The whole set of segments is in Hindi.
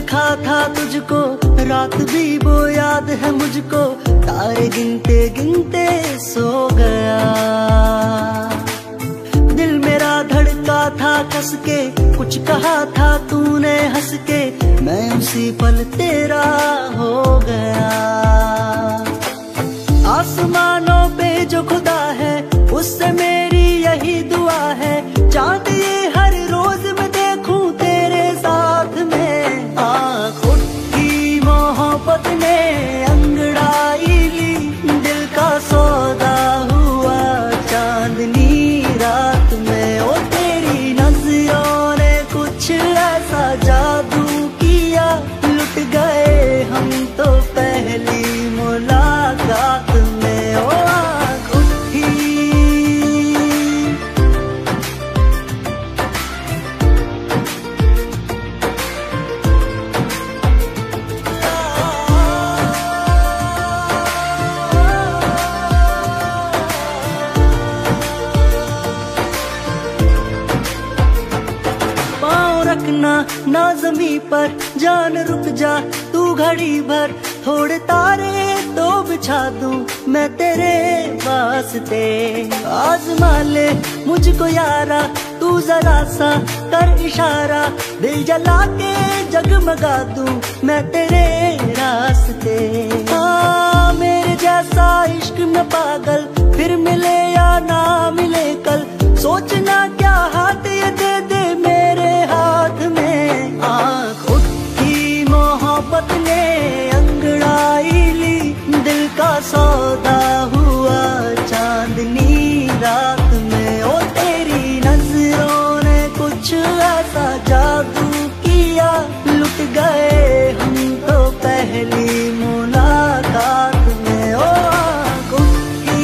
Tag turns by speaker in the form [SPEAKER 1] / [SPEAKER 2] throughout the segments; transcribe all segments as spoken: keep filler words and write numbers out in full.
[SPEAKER 1] देखा था तुझको, रात भी वो याद है मुझको, तारे गिनते गिनते सो गया। दिल मेरा धड़का था कस के, कुछ कहा था तूने हंस के, मैं उसी पल तेरा हो गया। आसमानों पे जो खुदा है उससे मेरी यही दुआ है, चांद ये हर रोज मैं देखूं तेरे साथ में। आँख उठी मोहब्बत ने अंगड़ाई ली, दिल का सौदा हुआ चांदनी रात में। ओ तेरी नजरों ने कुछ ऐसा जादू किया, लुट गए हम तो पहली मुलाकात में। ओ आँख उठी रखना ना ज़मीं पर, जान रुक जा तू घड़ी भर, थोड़े तारे तो बिछा दूं मैं तेरे वास्ते। आज़मा ले मुझको यारा तू जरा सा कर इशारा, दिल जला के जगमगा दूं मैं तेरे रास्ते। हाँ मेरे जैसा इश्क में पागल फिर मिले या ना मिले कल, सोचना क्या हाथ ये दे दे मेरे हाथ में। आँख उठी मोहब्बत ने अंगड़ाई ली, दिल का सौदा हुआ चांदनी रात में। ओ तेरी नजरों ने कुछ ऐसा जादू किया, लुट गए हम तो पहली मुलाकात में। ओ आँख उठी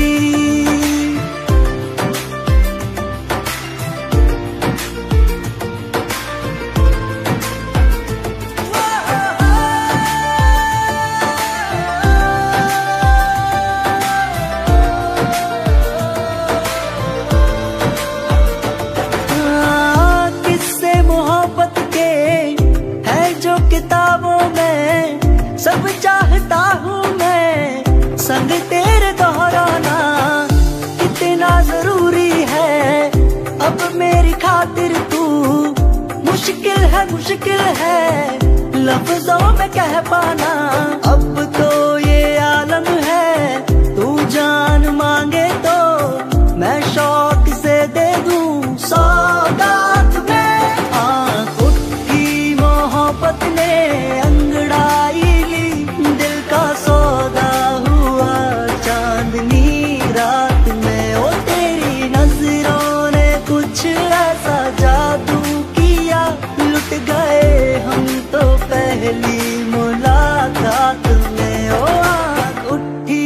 [SPEAKER 1] किताबों में सब चाहता हूँ मैं, संग तेरे दोहराना कितना जरूरी है। अब मेरी खातिर तू मुश्किल है मुश्किल है लफ्जों में कह पाना। अब तो ये आलम है तू जान मांगे तो मैं शौक से दे दूं सौगात में। आँख उठी मोहब्बत ने अंगड़ाई ली, दिल का सौदा हुआ चांदनी रात में। ओ तेरी नजरों ने कुछ ऐसा जादू किया, लुट गए हम तो पहली मुलाकात में। ओ आँख उठी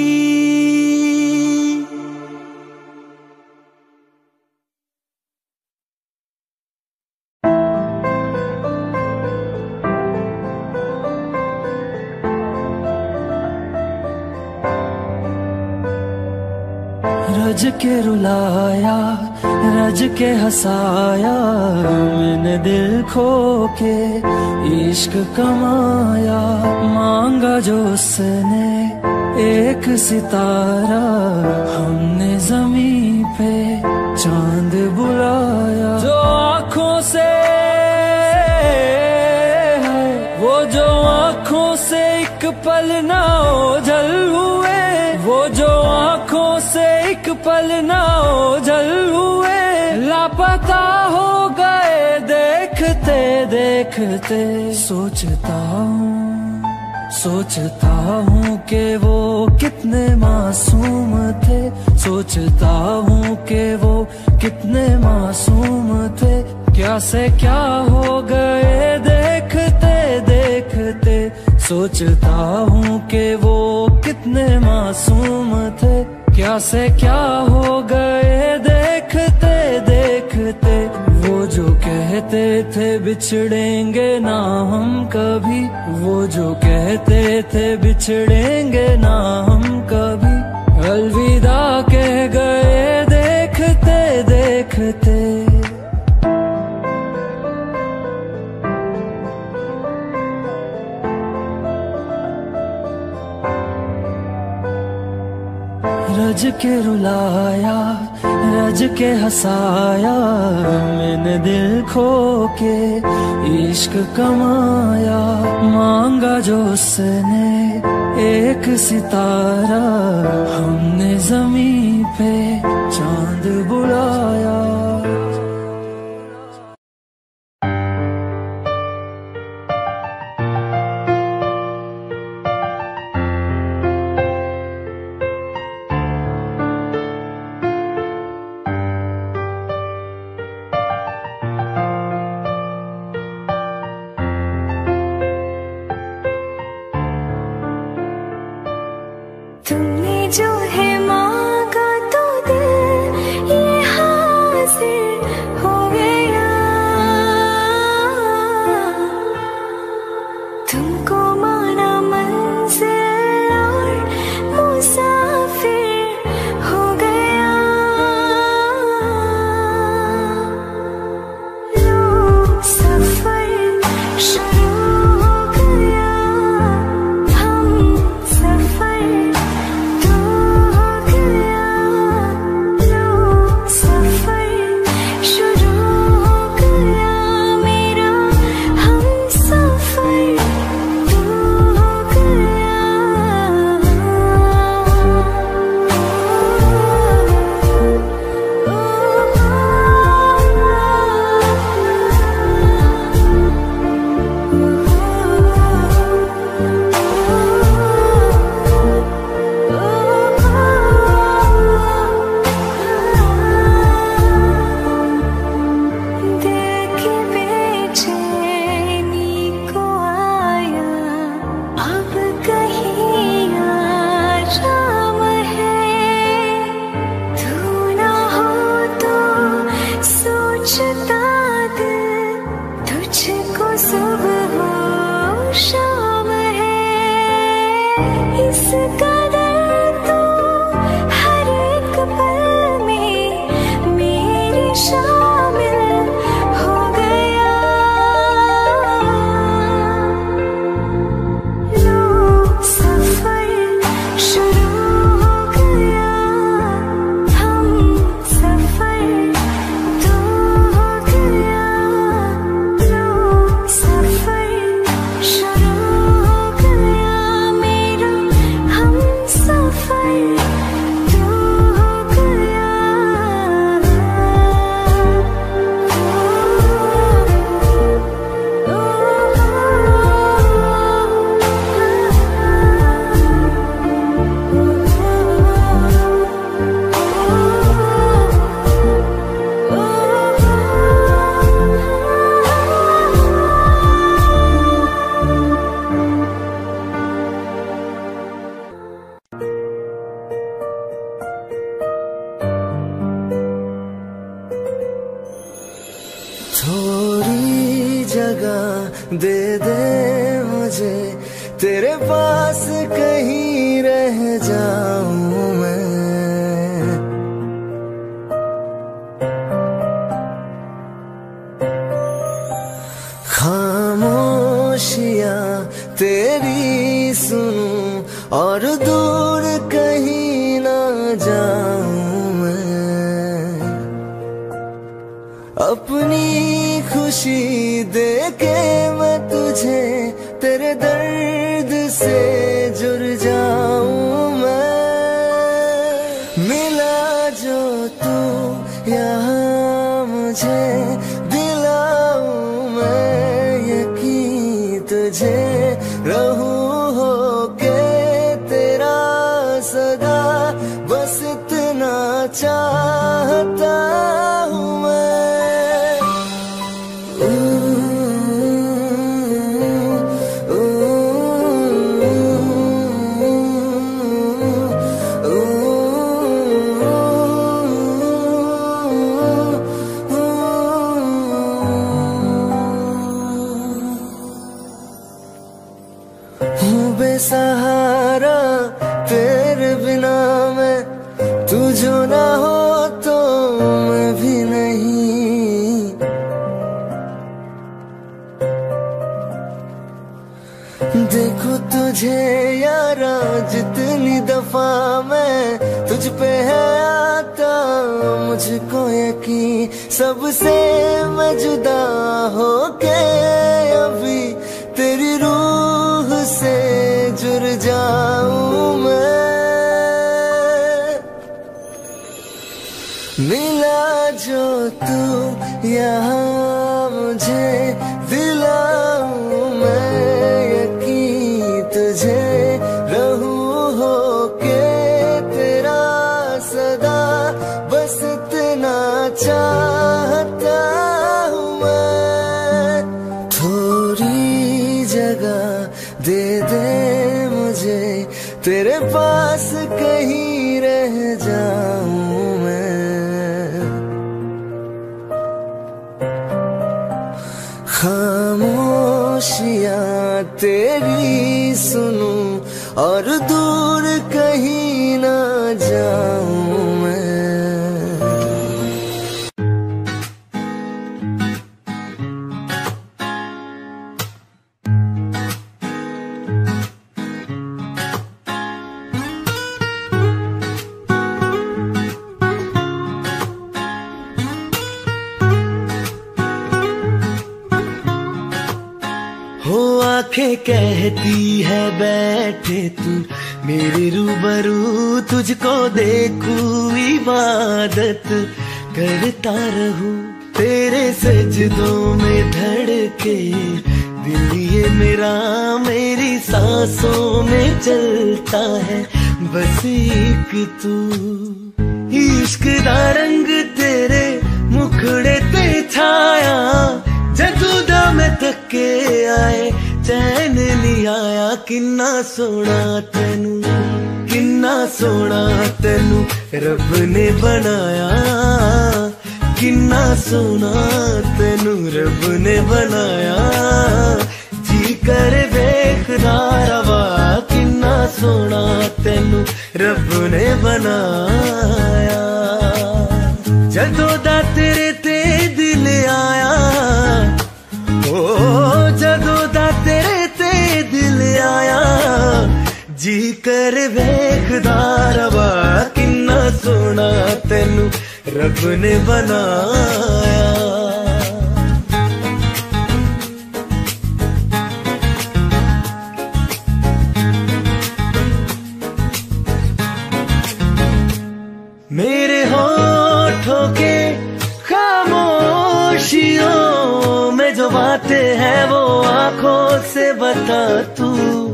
[SPEAKER 1] रज के रुलाया रज के हंसाया, मैंने दिल खो के इश्क कमाया। मांगा जो उसने एक सितारा, हमने जमीन पे चांद बुलाया। जो आँखों से है वो जो आँखों से एक पल ना ओझल हुए, वो जो आँखों से एक पल ना ओझल हुए। लापता हो गए देखते देखते, सोचता हूँ सोचता हूँ कि वो कितने मासूम थे, सोचता हूँ कि वो कितने मासूम थे। क्या से क्या हो गए देखते देखते, सोचता हूँ कि वो कितने मासूम थे। क्या से क्या हो गए देखते देखते। वो जो कहते थे बिछड़ेंगे ना हम कभी, वो जो कहते थे बिछड़ेंगे ना हम कभी, अलविदा कह गए देखते देखते। रज के रुलाया, रज के हंसाया, मैंने दिल खो के इश्क कमाया। मांगा जो उसने एक सितारा, हमने ज़मीं पे चांद बुलाया।
[SPEAKER 2] तुमने जो है मांगा तो दिल ये हासिल हो गया। तुमको माना मंजिल और मुसाफिर हो गया। लो सफर शुरू हो गया, हम सफर
[SPEAKER 1] थोड़ी जगह दे दे मुझे, तेरे पास कहीं रह जाऊं मैं। खामोशियां तेरी सुनूं और दूर कहीं ना जाऊं मैं। अपनी खुशी दे के मैं तुझे तेरे दर्द से जुड़ जाऊं मैं। मिला जो तू यहाँ मुझे दिलाऊं मैं यकीन तुझे, रहूं होके तेरा सदा, बस इतना चाहता हूँ मैं। बेसहारा तेरे बिना मैं, तू जो ना हो तो मैं भी नहीं। देखो तुझे यारा जितनी दफा मैं तुझ पे है आता मुझको यकीन, सबसे मैं जुदा होके अभी तेरी रूह से जुड़ जाऊं मैं। मिला जो तू यहाँ मुझे, दिलाऊं मैं यकीन तुझे, रहूं होके तेरा सदा, बस इतना चाहता हूँ मैं। थोड़ी जगह दे दे मुझे, तेरे पास कहीं रह जाऊं मैं। खामोशियाँ तेरी सुनूं और दूर कहीं ना जाऊं मैं। हो आंखें कहती है बैठे तू मेरे रूबरू, तुझको देखूं इबादत करता रहूं, तेरे सजदों में धड़के दिल ये मेरा, मेरी सांसों में चलता है बस एक तू। इश्क दा रंग तेरे मुखड़े ते छाया, जदू दा मैं थके आए चैन नहीं आया। किन्ना सोना तेनू, किन्ना सोना तेनू रब ने बनाया, किन्ना सोना तेनू रब ने बनाया। जी कर वेखदा रवा, किन्ना सोना तेनू रब ने बनाया। जदों दा तेरे ते दिल आया, ओ जदों दा तेरे ते दिल आया, जी कर वेखदा रवा, किन्ना सोना तेनू रब ने बनाया। मेरे होठों के खामोशियों में जो बातें हैं वो आंखों से बता तू।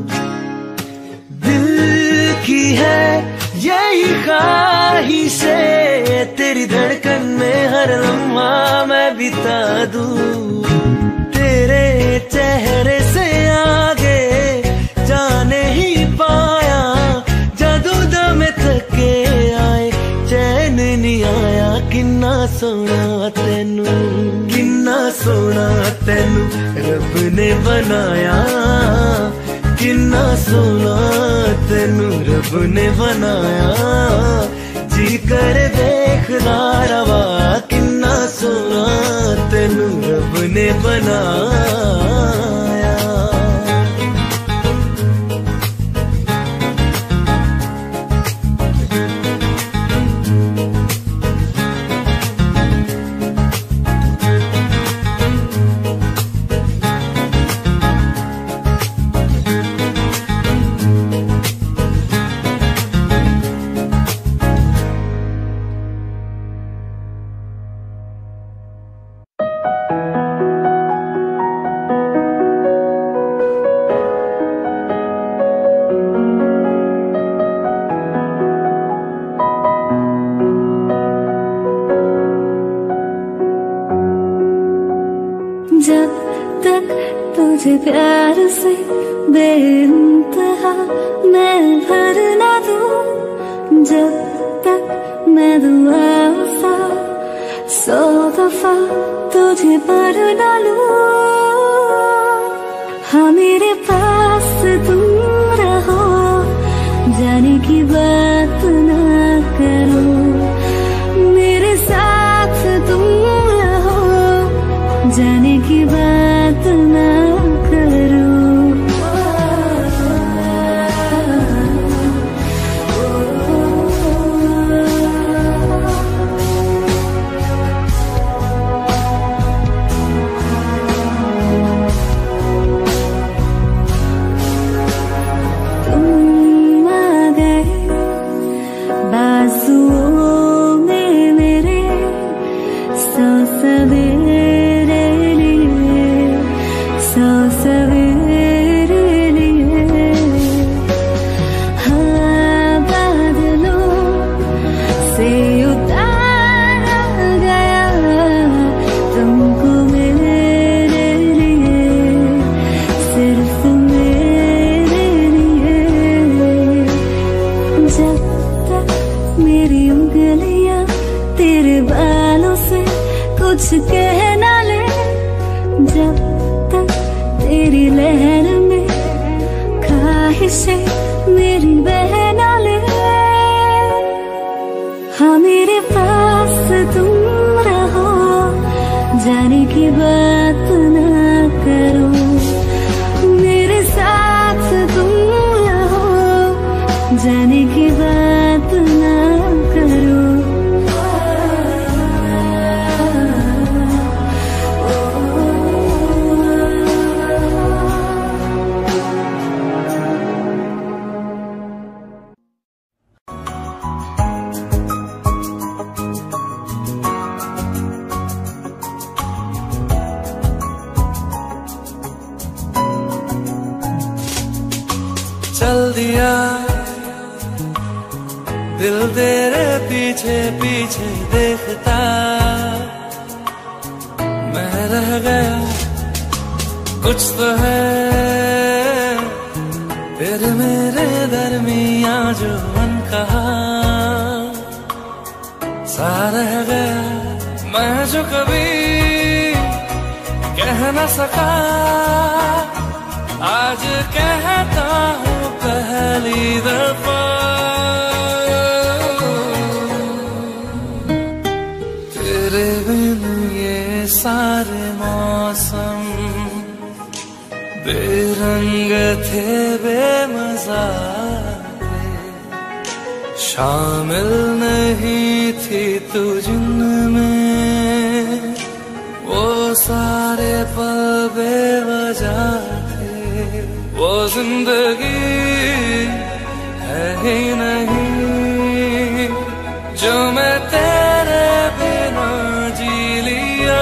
[SPEAKER 1] दिल की है यही ख्वाहिशें, तेरी धड़कन में हर लम्हा मैं बिता दूं। तेरे चेहरे से आगे जाने ही पाया, जादू दम थके आए चैन नहीं आया। किन्ना सोना तेनू, किन्ना सोना तेनू रब ने बनाया, किन्ना सोना तेनू रब ने बनाया। जी कर देखदा रवा, किन्ना सोना तेनू रब ने बनाया।
[SPEAKER 2] जब तक तुझे प्यार से बेइंतहा मैं भर ना दूं, जब तक मैं दुआ वफा सौ दफा तुझे पर डालूं। हाँ मेरे पास तुम रहो, जाने की बात ना करो, मेरे साथ तुम रहो, जाने की बात ना करो। जब तक मेरी उंगलियां तेरे बालों से कुछ कह ना ले, जब तक तेरी लहर में ख्वाहिशें मेरी बह ना ले। हाँ मेरे पास तुम रहो, जाने की बात ना करो, मेरे साथ तुम रहो, जाने की बात ना करो।
[SPEAKER 3] चल दिया दिल तेरे पीछे पीछे देखता, मैं रह गया कुछ तो है तेरे मेरे दरमियां जो मन कहा सा रह गया, मैं जो कभी कह न सका आज कहता हूँ पहली दफा। तेरे बिन ये सारे मौसम बेरंग थे बेमजा थे, शामिल नहीं थी तू जिनमें वो सारे पल बेवजह, वो जिंदगी है ही नहीं जो मैं तेरे बिना जी लिया।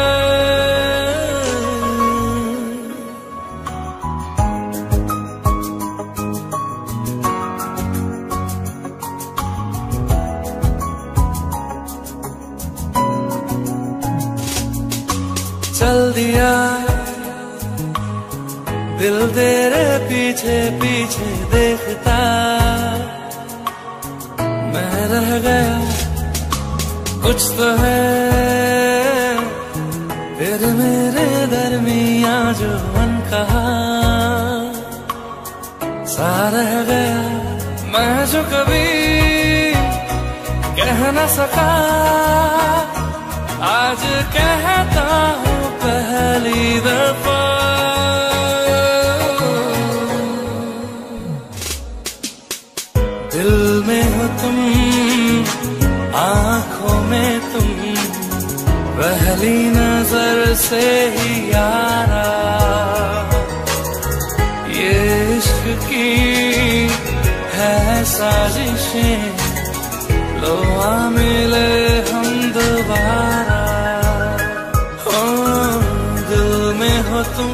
[SPEAKER 3] चल दिया दिल तेरे पीछे पीछे देखता, मैं रह गया कुछ तो है तेरे मेरे दरमियां जो मन कहा सा रह गया, मैं जो कभी कह न सका आज कहता हूँ पहली दफा। दिल में हो तुम, आँखों में तुम, पहली नजर से ही यारा, ये इश्क की है साजिशें, लो आ मिले हम दोबारा। हो दिल में हो तुम,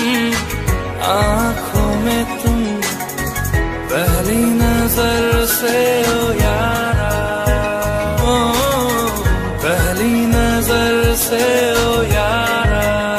[SPEAKER 3] आँखों में तुम, पहली नजर से ओ यारा, ओ पहली नजर से ओ यारा।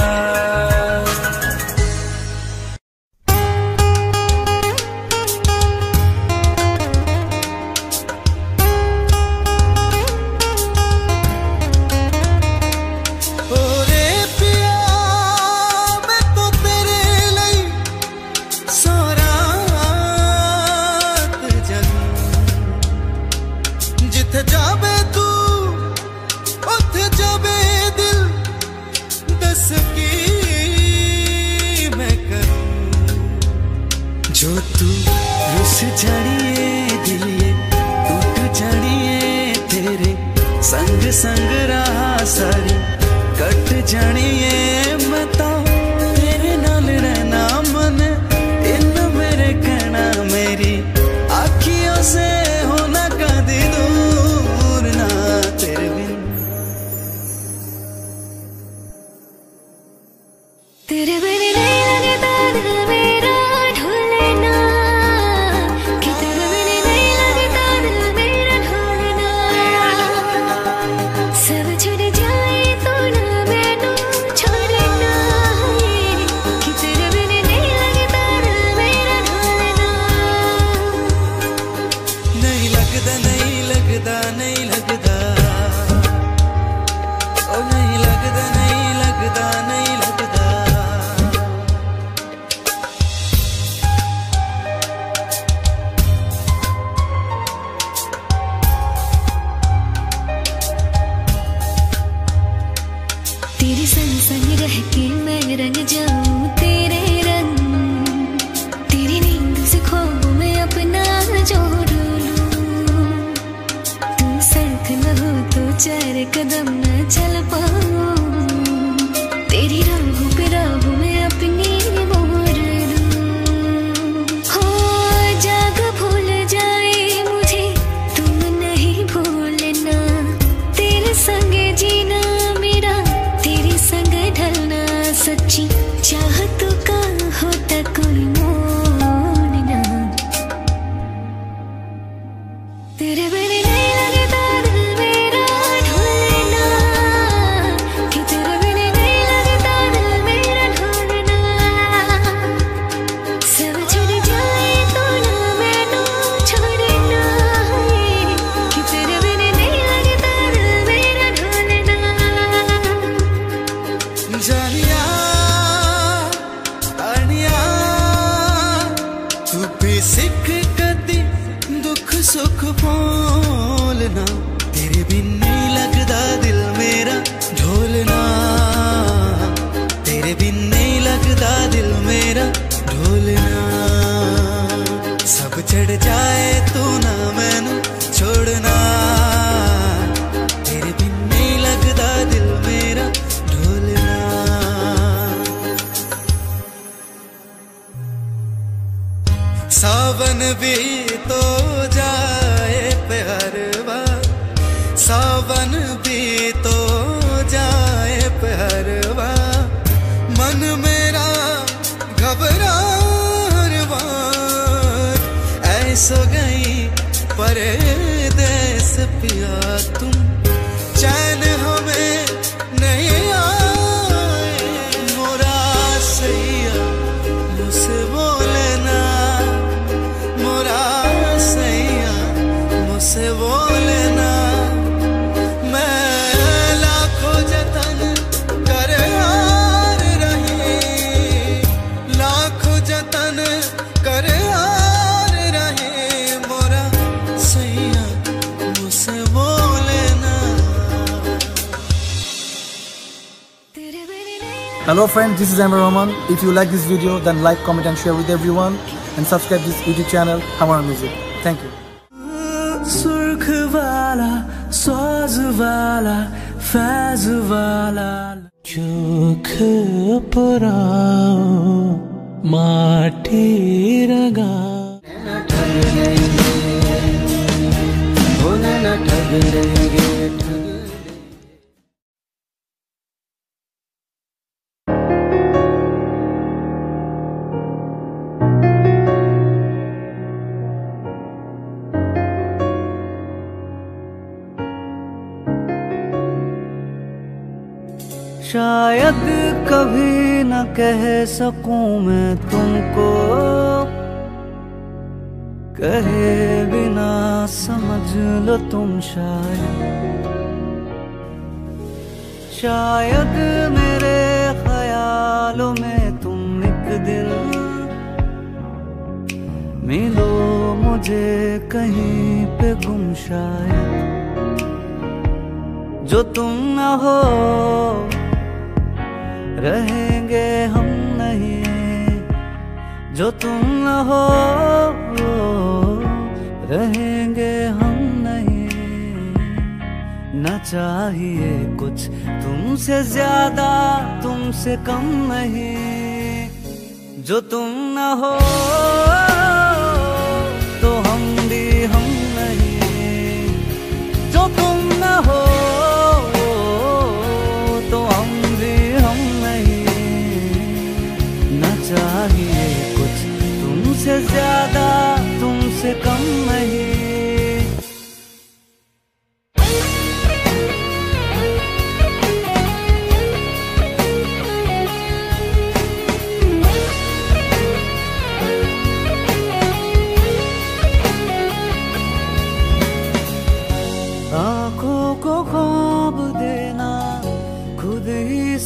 [SPEAKER 1] जो तू रुस जानिए दिलिए टूट जानिए तेरे संग संग रहा सारी कट जानिए मैं तो तेरे नाल रहना मन इन मेरे कहना मेरी आँखियों से होना कदी दूर ना तेरे बिन।
[SPEAKER 2] तेरे बिन नहीं लगता दिल मेरा ढूंढना, कि
[SPEAKER 3] नहीं लगदा नहीं लगदा नहीं लगदा ओ नहीं लगदा नहीं लगदा नहीं लगदा
[SPEAKER 2] तेरे संग संग रह के मैं रंग जाऊं तेरे रंग, तेरी नींद से ख्वाबों में अपना जोड़ लूं। तू साथ न हो तो चार कदम न चल पाऊं, तेरी राहों पे राहों में अपनी मोड़ लूं। हो जाग भूल जाए मुझे तुम नहीं भूलना, तेरे संग जीना मेरा तेरे संग ढलना, सच्ची चाहत का होता कोई मोड़ ना। तेरे बिन नहीं लगता दिल मेरा ढोलना, कि तेरे बिन नहीं लगता दिल मेरा ढोलना। सब छूट जाए तो ना मैनू छोड़ना, कि तेरे बिन नहीं लगता दिल मेरा ढोलना।
[SPEAKER 3] जानिया आनिया तू भी सिख कदी दुख सुख बोलना, तेरे बिन नहीं लगदा दिल मेरा ढोलना, तेरे बिन नहीं लगदा दिल मेरा ढोलना। सब चढ़ जाए तू ना मैनू छोड़ना, तेरे बिन नहीं लगदा दिल मेरा ढोलना। सावन भी तो जाए प्यारवा, सावन भी तो जाए प्यारवा, मन मेरा घबरारवा। ऐसो गई परदेस पिया तुम, चैन हमें नहीं आए। मोरा सैया मुझसे बोलना, मोरा सैया मुझसे बोलना। मैं लाखों जतन कर हार रही, लाखों जतन कर हार रही, मोरा सैया मुझसे बोलना।
[SPEAKER 4] Hello friends, this is Amir Rahman. If you like this video, then like, comment and share with everyone and subscribe this YouTube channel Hamara Music. Thank you.
[SPEAKER 1] सुर्ख वाला साज वाला फैज वाला
[SPEAKER 3] चोख पुराओ माटी रगा ठग लेंगे भोले न ठग लेंगे ठग।
[SPEAKER 1] शायद कभी न कह सकूं मैं तुमको, कहे बिना समझ लो तुम शायद। शायद मेरे ख्यालों में तुम एक दिन मिलो मुझे कहीं पे गुम शायद। जो तुम न हो रहेंगे हम नहीं, जो तुम न हो रहेंगे हम नहीं। न चाहिए कुछ तुमसे ज्यादा तुमसे कम नहीं, जो तुम न हो तो हम भी हम नहीं, जो तुम न हो तो हम भी हम नहीं। न चाहिए कुछ तुमसे ज्यादा तुमसे कम नहीं।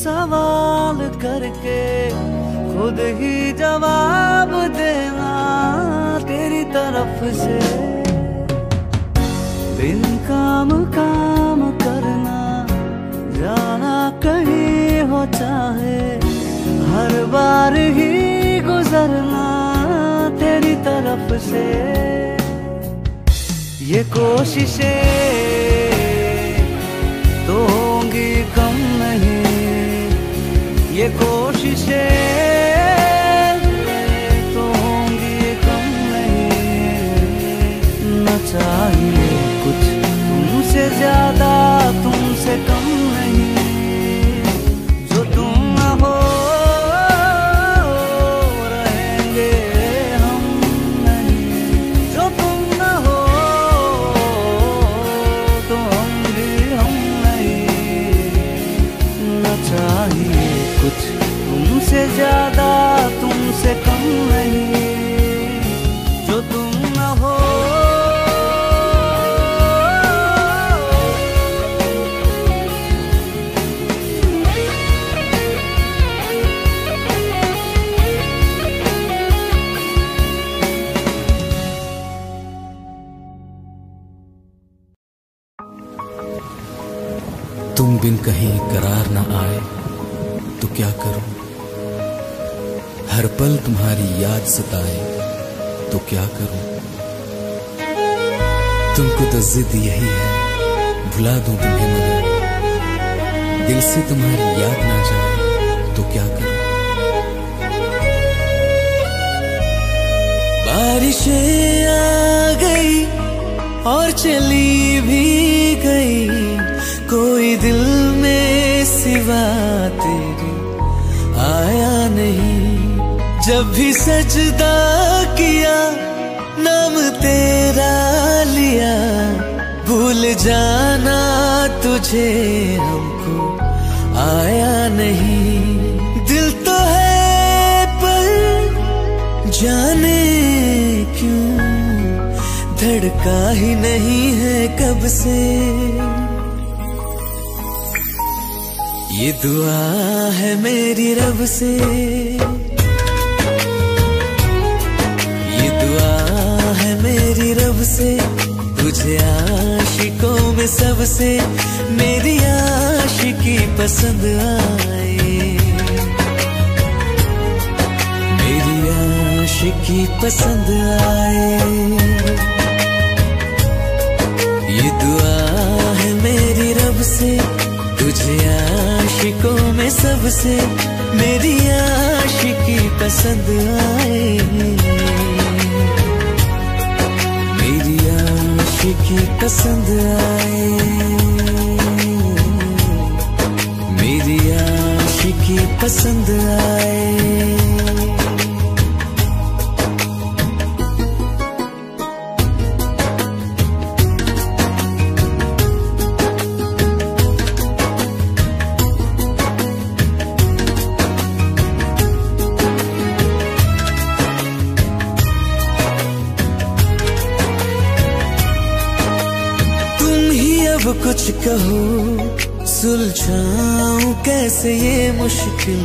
[SPEAKER 1] सवाल करके खुद ही जवाब देना तेरी तरफ से। बिन काम काम करना, जाना कहीं हो चाहे, हर बार ही गुजरना तेरी तरफ से। ये कोशिशें तो होंगी कम नहीं, ये कोशिशें तो होंगी कम नहीं। न चाहिए कुछ तुमसे ज्यादा, तुमसे कम नहीं। जो तुम न हो रहेंगे हम नहीं, जो तुम न हो तो हम भी हम नहीं। न चाहिए कुछ तुमसे ज्यादा, तुमसे कम नहीं। जो तुम न हो
[SPEAKER 5] तुम बिन कहीं करार न आए तो क्या करूं, हर पल तुम्हारी याद सताए तो क्या करूं। तुमको तो जिद यही है भुला दूं तुम्हें, मगर दिल से तुम्हारी याद ना जाए तो क्या करूं।
[SPEAKER 3] बारिशें आ गई और चली भी गई, कोई दिल में सिवा तेरे आया नहीं। जब भी सजदा किया नाम तेरा लिया, भूल जाना तुझे हमको आया नहीं। दिल तो है पर जाने क्यों धड़का ही नहीं है कब से। ये दुआ है मेरी रब से, ये दुआ है मेरी रब से, तुझे आशिकों में सबसे मेरी आशिकी पसंद आए, मेरी आशिकी पसंद आए। ये दुआ है मेरी रब से, तुझे आशिकों में सबसे मेरी आशिकी पसंद आए, मेरी आशिकी पसंद आए, मेरी आशिकी पसंद आए। कुछ कहो सुलझाऊं कैसे ये मुश्किल,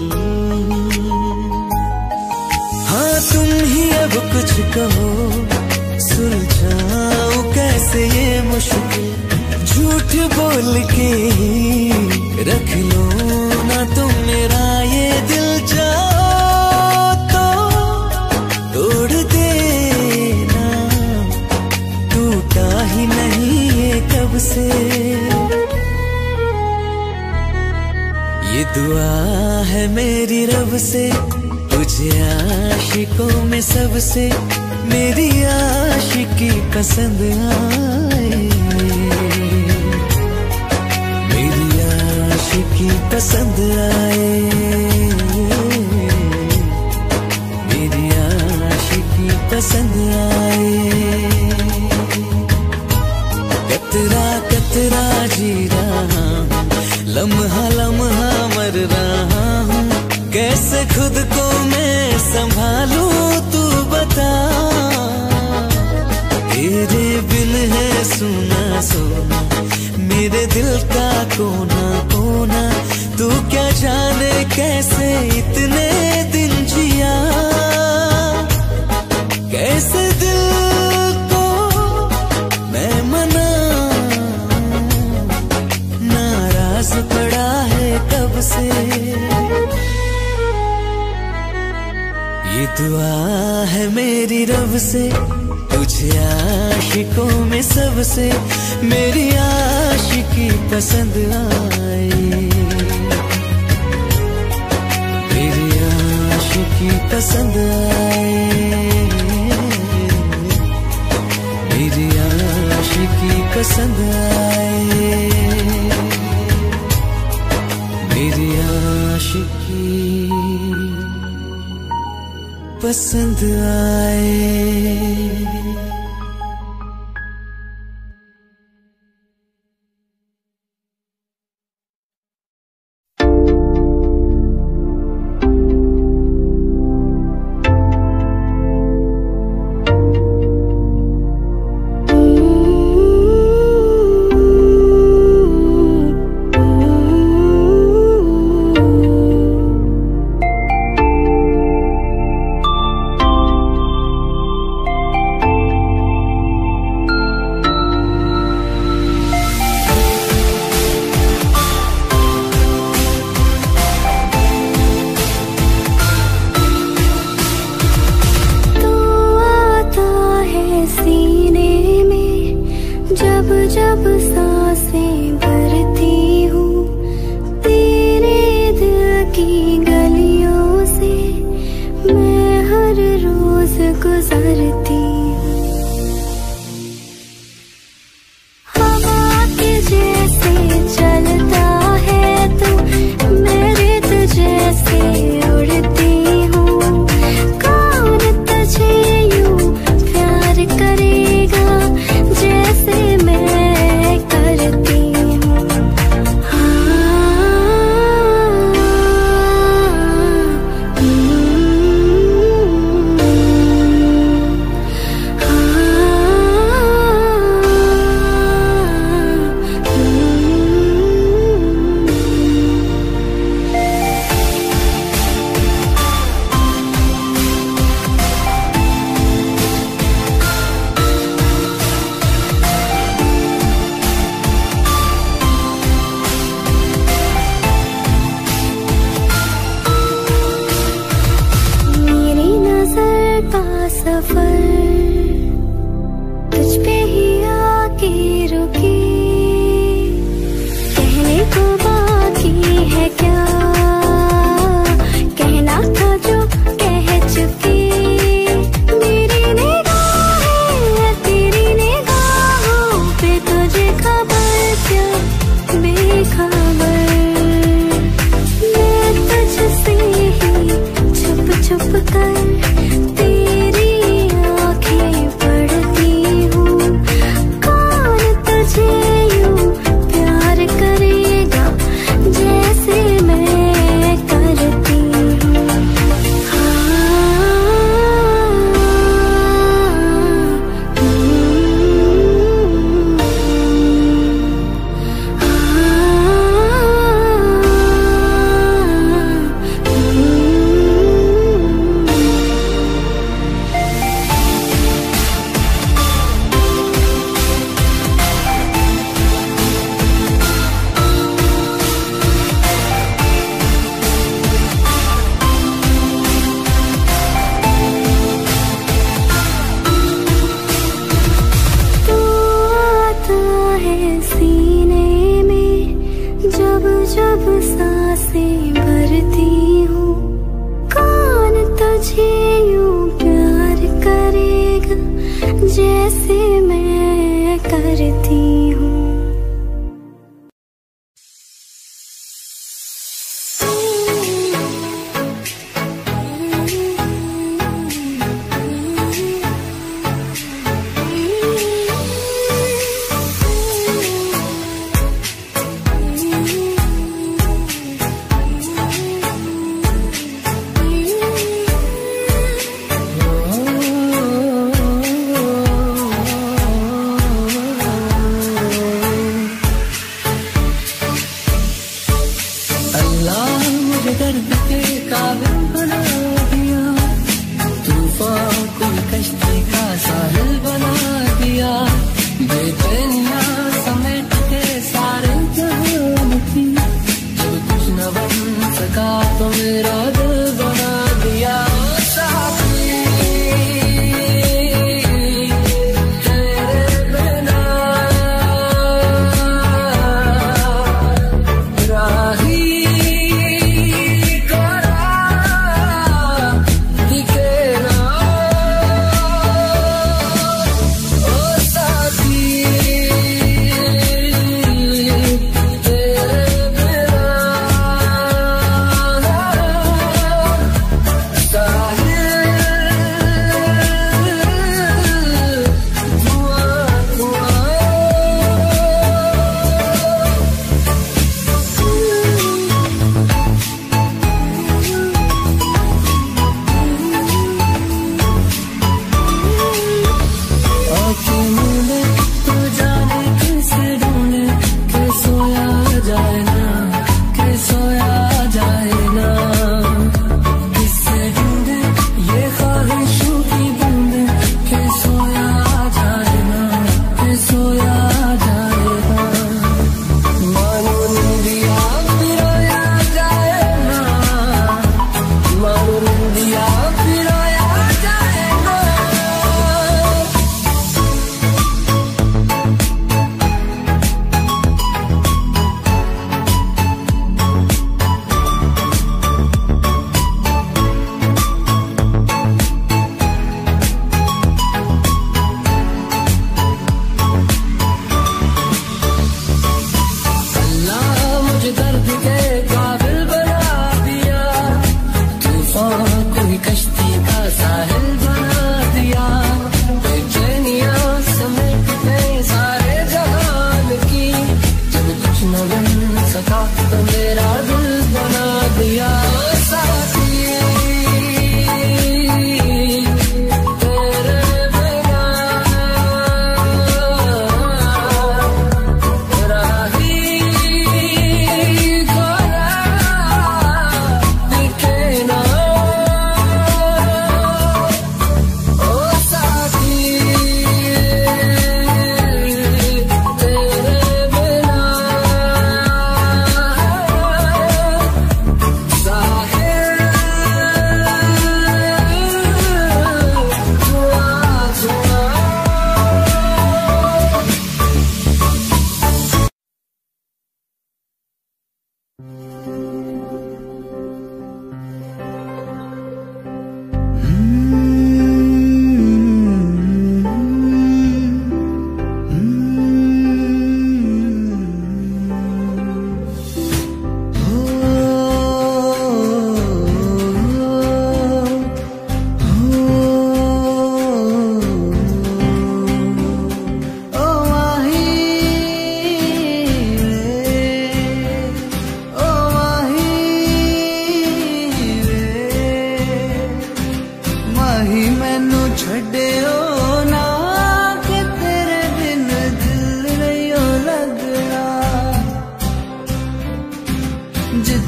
[SPEAKER 3] हाँ तुम ही अब कुछ कहो सुलझाऊं कैसे ये मुश्किल। झूठ बोल के रख लो ना तुम मेरा ये दिल, जाओ तो तोड़ देना, टूटा ही नहीं कब से। ये दुआ है मेरी रब से, तुझे आशिकों में सबसे मेरी आशिकी पसंद आए, मेरी आशिकी पसंद आए, मेरी आशिकी पसंद आए। कतरा कतरा जी रहा हूँ, लम्हा लम्हा मर रहा हूँ, कैसे खुद को मैं संभालूं तू बता। तेरे बिन है सुना सोना मेरे दिल का कोना कोना। तू क्या जाने कैसे इतने दिन जिया, कैसे दिल को मैं मना। नाराज पड़ा है कब से, ये दुआ है मेरी रब से, तुझे आशिकों में सबसे मेरी आशिकी पसंद आए, मेरी आशिकी पसंद आए, मेरी आशिकी पसंद आए, मेरी आशिकी पसंद आए।
[SPEAKER 2] जैसे मैं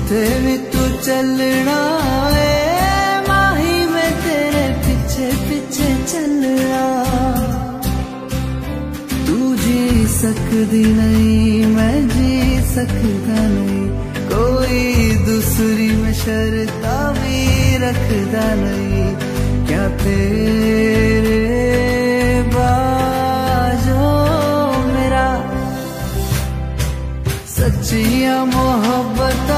[SPEAKER 3] जिथे भी तू चलना है माही मैं तेरे पीछे पीछे चलना। तू जी सकदी नहीं मैं जी सकदा नहीं, कोई दूसरी में शर्ता भी रखदा नहीं। क्या तेरे बाजो मेरा सच्चिया मोहब्बत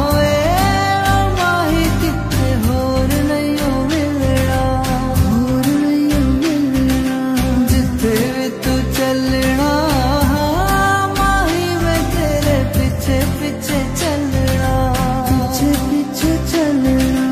[SPEAKER 3] माही कितने होर नहीं हो मिलना, होर नहीं हो मिलना। जिथे भी तू चलना माही मैं तेरे पीछे पीछे चलना, पीछे पीछे चलना।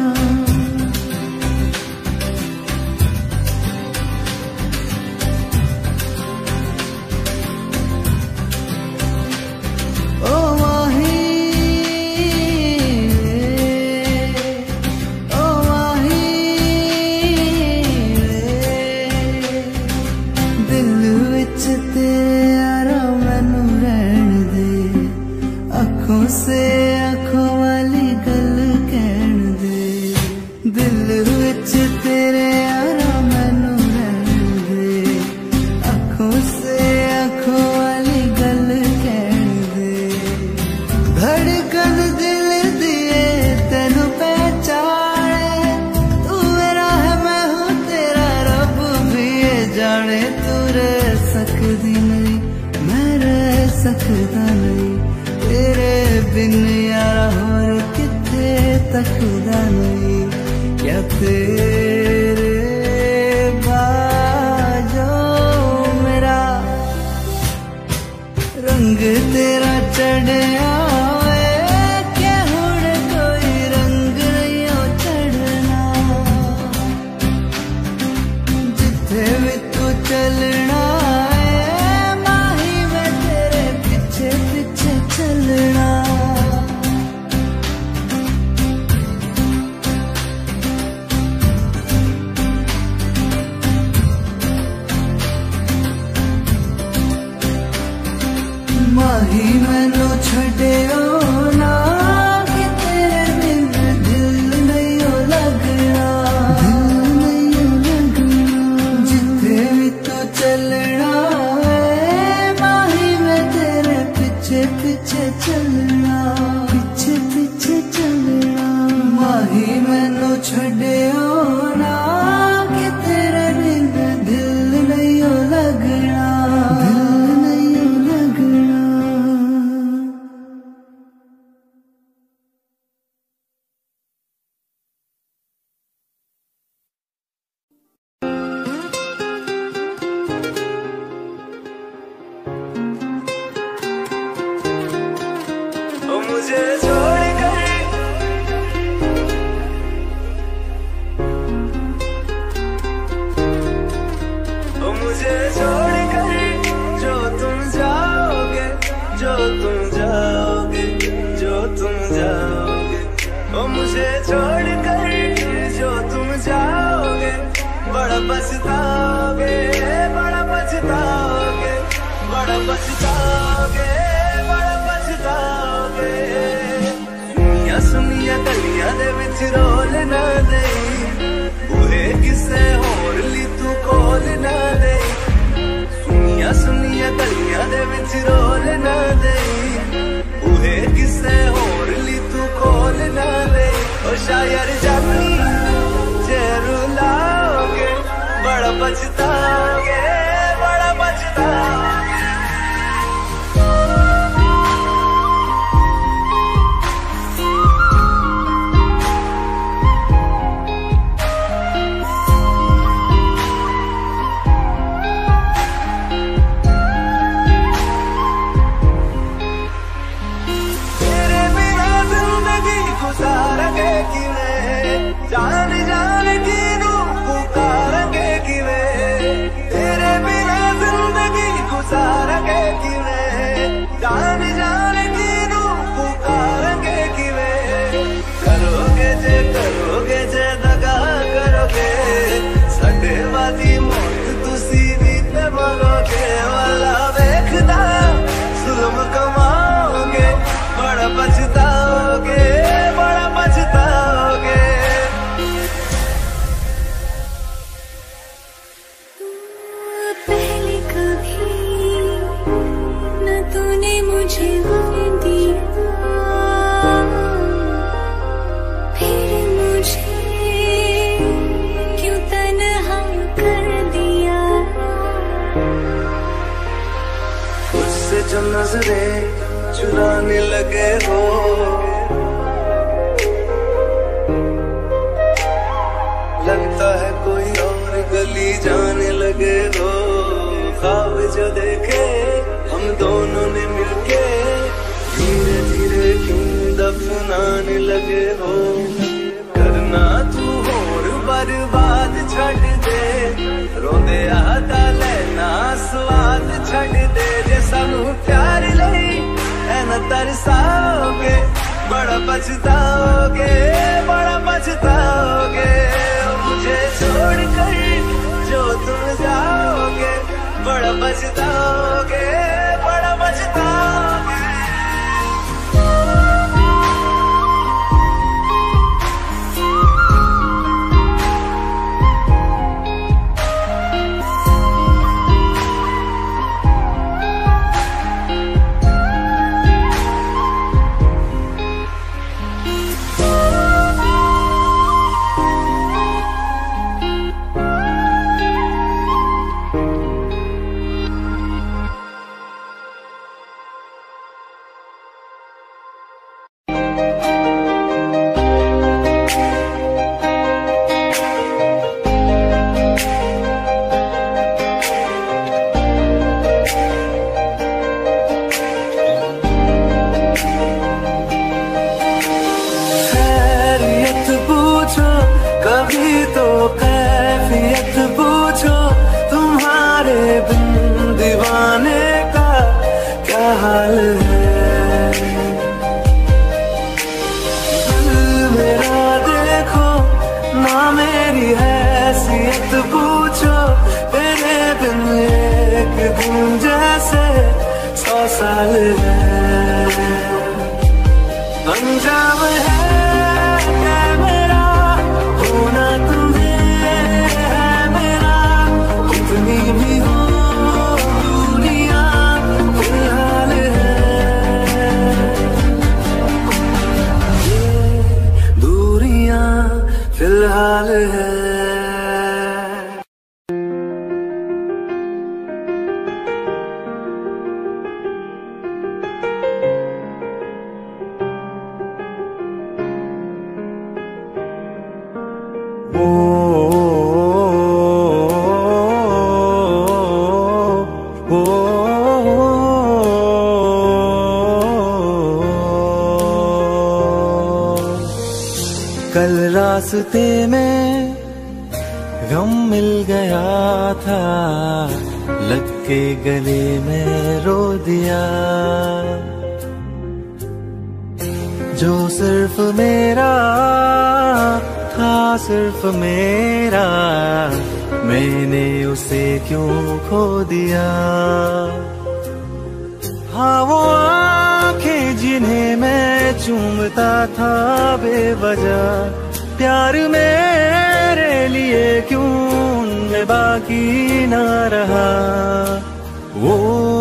[SPEAKER 3] से आँखों वाली गल कहन दे, दिल विच तेरे यारा मैनू रहन दे। आँखों से आँखों वाली गल कहन दे, धड़कन दिल दिए तेनू पहचाने। तू मेरा है मैं हूँ तेरा, रब भी ये जाने। तू रह सकदी नहीं मैं रह सकदा नहीं, तेरे बिन यारा होर किथे तकदा नहीं। क्या तेरे बाजो मेरा रंग तेरा चढ़िया क्या हुण कोई रंग नहीं हो चढ़ना। जिथे भी तू चलना माही मैं तेरे पीछे पीछे चलना। माही मैनू छड्डियो ना कि तेरे बिन दिल नहीं हो लगना, दिल नहीं हो लगना। जिथे भी तू चलना माही मैं तेरे पीछे पीछे चलना, पीछे पीछे चलना। माही मैनू छड्डियो ना कि तेरे बिन दिल नहीं हो लगना, दिल नहीं हो लगना।
[SPEAKER 6] मुझे छोड़ कर ओ मुझे छोड़ कर जो तुम जाओगे, जो तुम जाओगे, जो तुम जाओगे। ओ मुझे छोड़ कर जो तुम जाओगे, बड़ा पछताओगे, बड़ा पछताओगे, बड़ा पछताओगे, बड़ा पछताओगे। सुनिया सुनिया गलियां दे विच रोल ना दे, बुरे किसे होर ली तू कोल ना दे। सुनिया सुनिया गलियां दे विच रोल ना दे, बुरे किसे होर ली तू कोल ना दे। ओ शायर जानी जे रुलाओगे, बड़ा पछताओगे, बड़ा पछताओगे।
[SPEAKER 2] मुझे गम दिया, फिर मुझे क्यों तन्हा कर दिया।
[SPEAKER 6] मुझसे जो नजरें चुराने लगे हो, लगता है कोई और गली जाने लगे हो। ख्वाब जो देखे हम दोनों ने मिलके, धीरे धीरे क्यों दफनाने लगे हो। करना तू होर बर्बाद छड़ दे, रोंदे आता लेना स्वाद छड़ दे। जे सानू प्यार लई ऐना तरसाओगे, बड़ा पछताओगे, बड़ा पछताओगे। मुझे छोड़ कर जो तुम जाओगे, बड़ा पछताओगे, बड़ा पछताओगे। कभी तो कैफियत पूछो, तुम्हारे बिन दीवाने का क्या हाल है। दिल मेरा देखो ना, मेरी हैसियत पूछो। तेरे बिन एक दिन जैसे सौ साल है। अंजाम है फिलहाल है। कल रास्ते में गम मिल गया था, लग के गले में रो दिया। जो सिर्फ मेरा था, सिर्फ मेरा, मैंने उसे क्यों खो दिया। हाँ वो आंखें जिन्हें मैं चूमता था बेवजह, प्यार मेरे लिए क्यों उनमें बाकी ना रहा। वो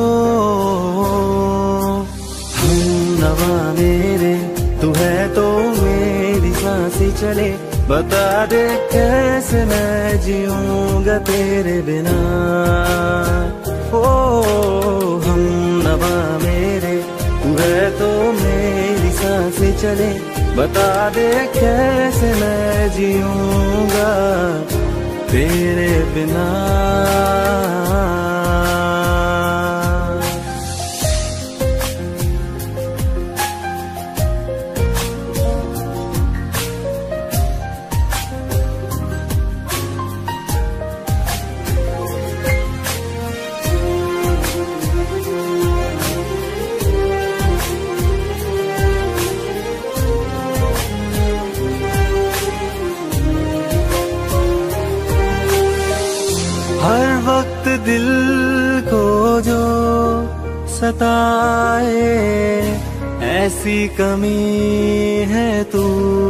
[SPEAKER 6] हम नवा मेरे, तू है तो मेरी सांसें चले। बता दे कैसे मैं जीऊंगा तेरे बिना। ओ हम नवा मेरे, तू है तो मेरी सांसें चले। बता दे कैसे मैं जीऊंगा तेरे बिना। हर वक्त दिल को जो सताए, ऐसी कमी है तू।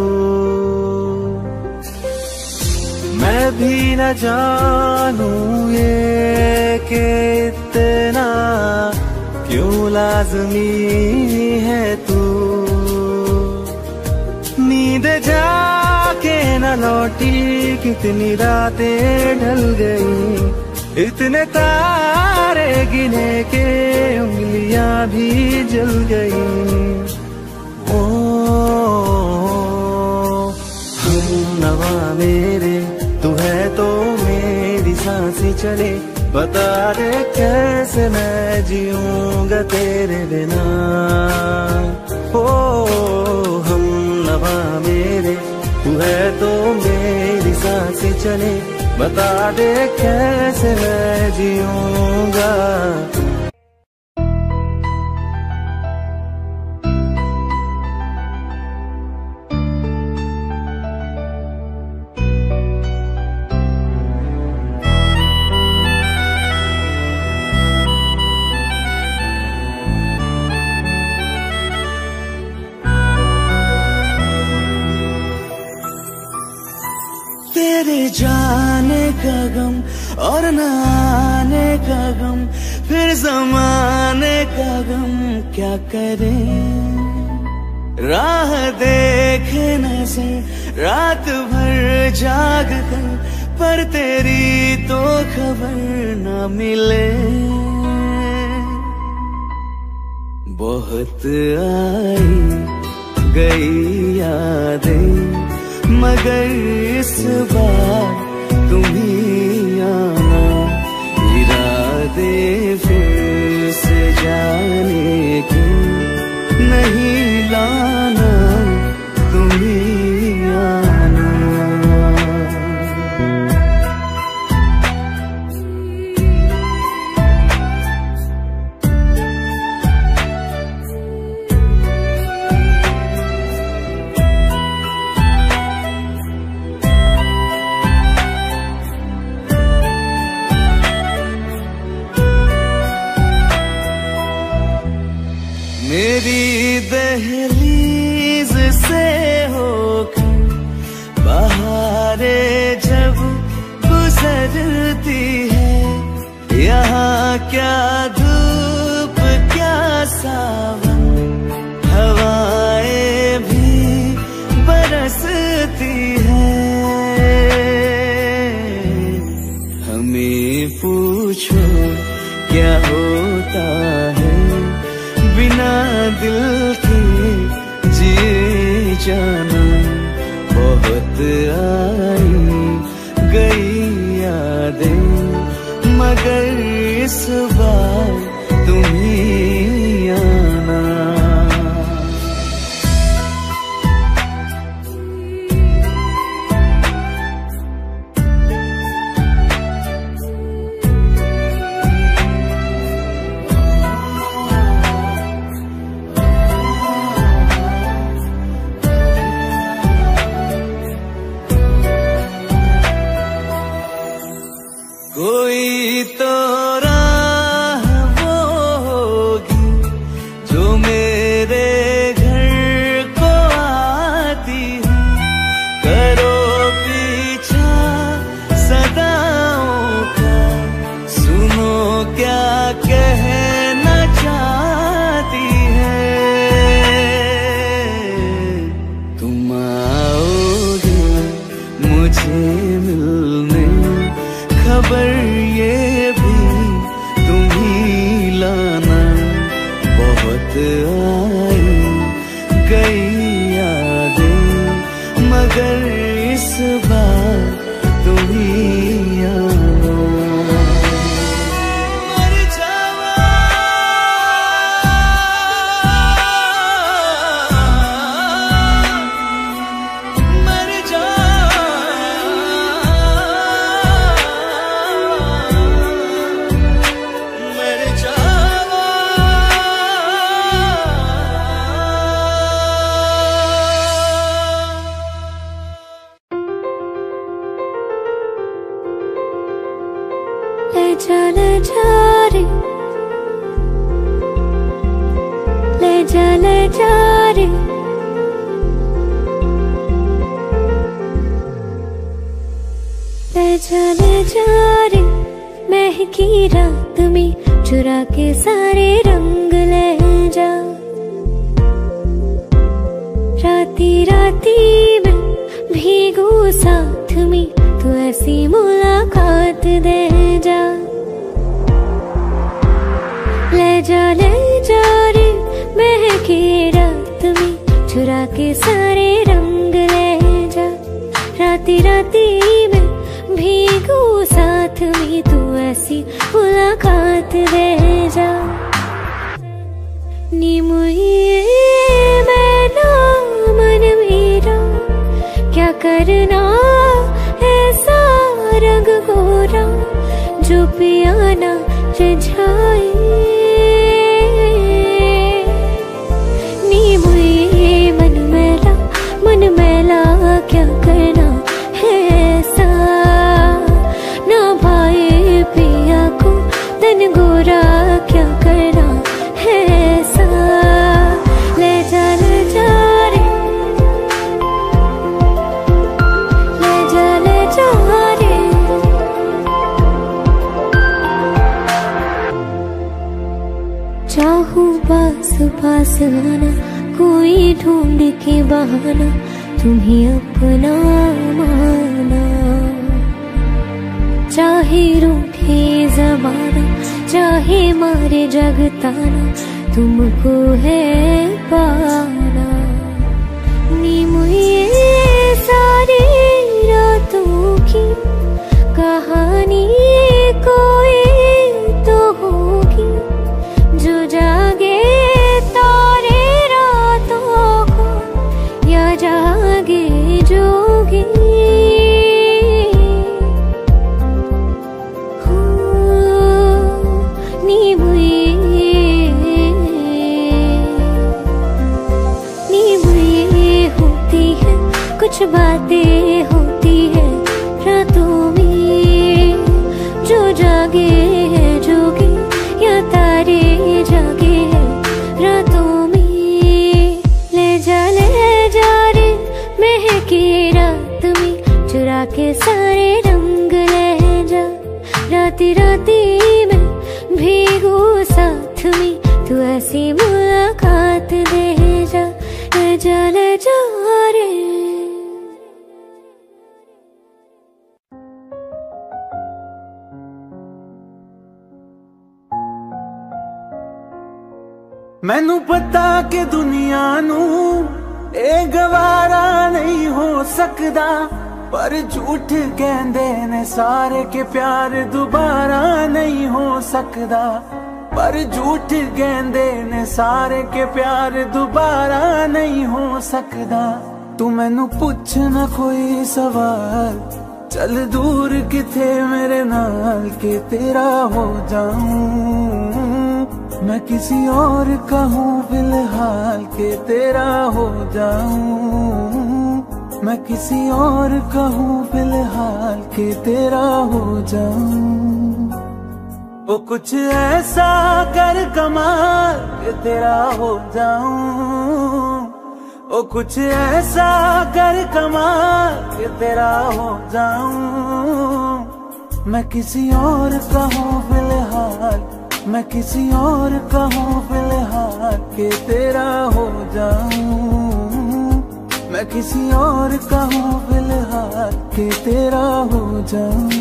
[SPEAKER 6] मैं भी न जानूं ये कि इतना क्यों लाज़मी है तू। नींद जाके न लौटी, कितनी रातें ढल गई, इतने तारे गिने के उंगलियां भी जल गई। ओ हम नवा मेरे, तू है तो मेरी सांसें चले, बता दे कैसे मैं जीऊंगा तेरे बिना। ओ हम नवा मेरे, तू है तो मेरी सांसें चले, बता दे कैसे मैं जीऊंगा।
[SPEAKER 1] तेरे जाने का गम और न आने का गम, फिर ज़माने का गम क्या करें। राह देखे नज़र रात भर जाग कर, पर तेरी तो खबर न मिले। बहुत आई गई यादें, मगर इस बार तुम ही आना। इरादे फिर से जाने के नहीं लाना, तुम ही आना। मेरी दहलीज से होकर बहारें जब गुजरती है, यहाँ क्या धूप क्या सावन, हवाएं भी बरसती है। हमें पूछो क्या होता है, बिना दिल के जिए जाना। बहुत आई गई यादें, मगर इस बार तुम ही आना। कोई तो राह वो होगी जो मेरे घर को आती है। करो पीछा सदाओं का, सुनो क्या कहना चाहती है। तुम आओगे मुझे मिलने, खबर ये भी तुम ही लाना। बहुत आई गई यादें, मगर इस बार तुम ही आना। मर जावा मर जावा मर जावा।
[SPEAKER 2] ले जा ले जा रे, ले जा ले जा रे, ले जा ले जा रे। महकी रात में चुरा के सारे रंग ले जा। राती राती में भीगू साथ में, तू ऐसी मुलाकात दे जा। ले जा ले जा रे महके रात में, चुरा के सारे रंग ले जा। राती राती में भीगू साथ में, तू ऐसी मुलाकात दे जा। नी मुझे मैना मन मेरा, क्या करना ऐसा रंग गोरा, जो पियाना रिझाए। नी मुझे मन मैला मन मैला, क्या करना है ऐसा, ना भाई पिया को तन गोरा, क्या करना है ऐसा। ले जा ले जा रे, ले जा ले जा रे। चाहूं पास पास आना, कोई ढूंढ के बहाना, तुम्हें अपना माना। चाहे रूठे ज़माना, चाहे मारे जग ताना, तुमको है पाना। नी मुझे सारी रातों की कहानी कोई तो होगी, जो जागे तारे रातों को, या जागे जोगी। नी मुझे नी मुझे होती है कुछ बातें, होती है रातों में, जो जागे है जोगी, या तारे जागे है रातों में। ले जा ले जा रे महके रात में, चुरा के सारे रंग ले जा। राती राती में भीगू साथ में, तू ऐसी मुलाकात दे जा। ले जा ले जा रे।
[SPEAKER 6] मैनू पता कि दुनिया नू ए गवारा नहीं हो सकदा, पर झूठ कहंदे ने सारे के प्यार दोबारा नहीं हो सकदा। पर झूठ कहंदे ने सारे के प्यार दोबारा नहीं हो सकदा। तू मैनू पुछ ना कोई सवाल, चल दूर किथे मेरे नाल, के तेरा हो जाऊं मैं किसी और का हूँ फिलहाल, के तेरा हो जाऊं मैं किसी और का हूँ फिलहाल, के तेरा हो जाऊं। वो कुछ ऐसा कर कमाल के तेरा हो जाऊं, वो कुछ ऐसा कर कमाल के तेरा हो जाऊं। मैं किसी और का हूँ फिलहाल, मैं किसी और का हूँ फिलहाल, के तेरा हो जाऊं। मैं किसी और का हूँ फिलहाल, के तेरा हो जाऊं।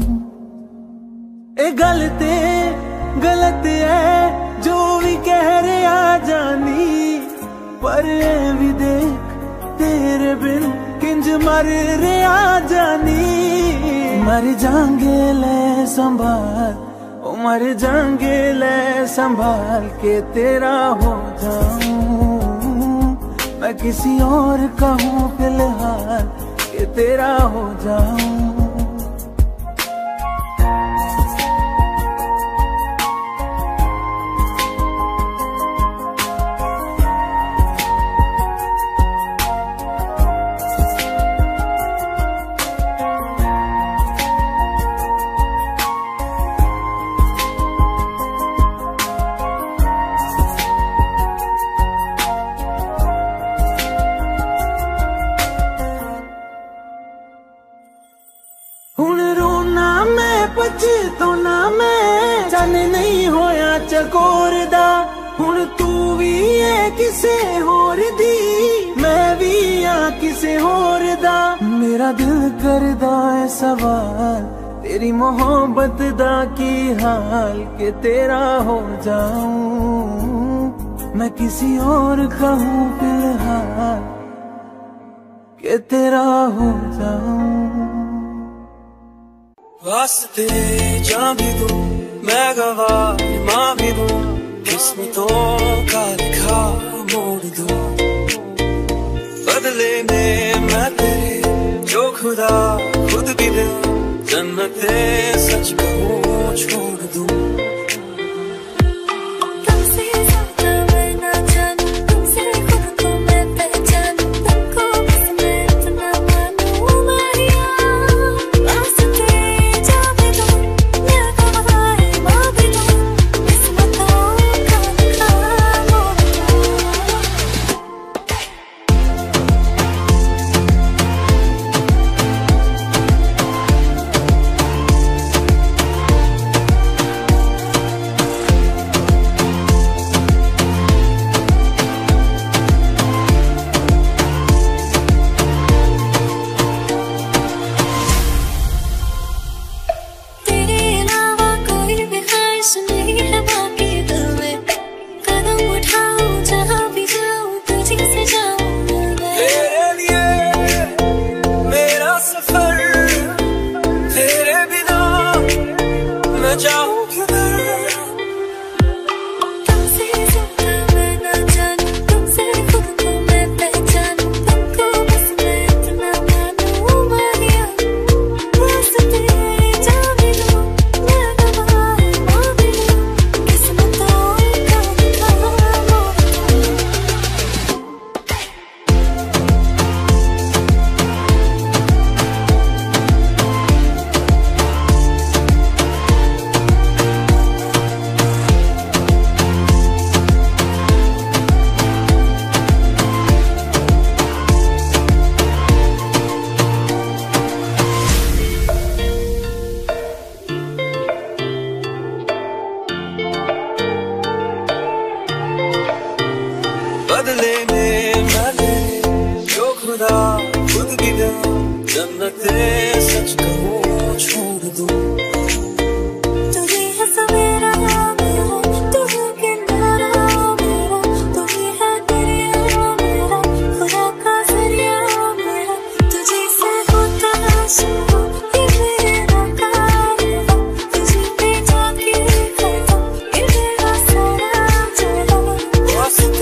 [SPEAKER 6] ए गलते गलत है जो भी कह रहे आ जानी, पर ए भी देख तेरे बिन किंज मर रे आ जानी। मर जाएंगे ले संभाल, ओ मर जाएंगे ले संभाल, के तेरा हो जाऊं। मैं किसी और का हूँ फिलहाल, के तेरा हो जाऊं। कोरदा हुण तू भी है किसे होर दी मैं भी हाँ किसे होर दा मेरा दिल करदा है सवाल तेरी मोहब्बत दा की हाल के तेरा हो जाऊं मैं किसी और का हूँ फिलहाल के तेरा हो जाऊं वास्ते जा भी दूं मैं गवाह माँ भी दूं किस्मतों का लिखा मोड़ दूं बदले में मैं तेरे जो खुदा खुद भी दे जन्नते सच कहूँ छोड़ दूं बदले में मैं जो खुदा खुद भी दे जन्नते सच कहूँ छोड़ दूं
[SPEAKER 2] तू ही है सवेरा मेरा तू ही किनारा मेरा तू ही है दरिया मेरा खुदा का जरिया मेरा तुझे से होता शुरू ये मेरा कारवां तुझे पे जाके खड़ा ये मेरा सारा जहां
[SPEAKER 6] वास्ते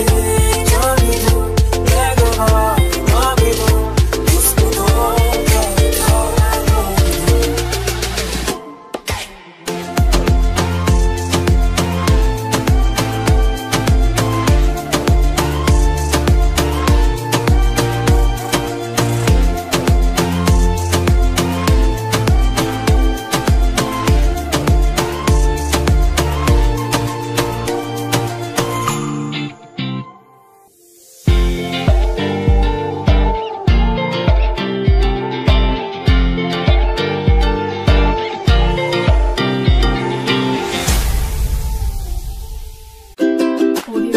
[SPEAKER 7] Audio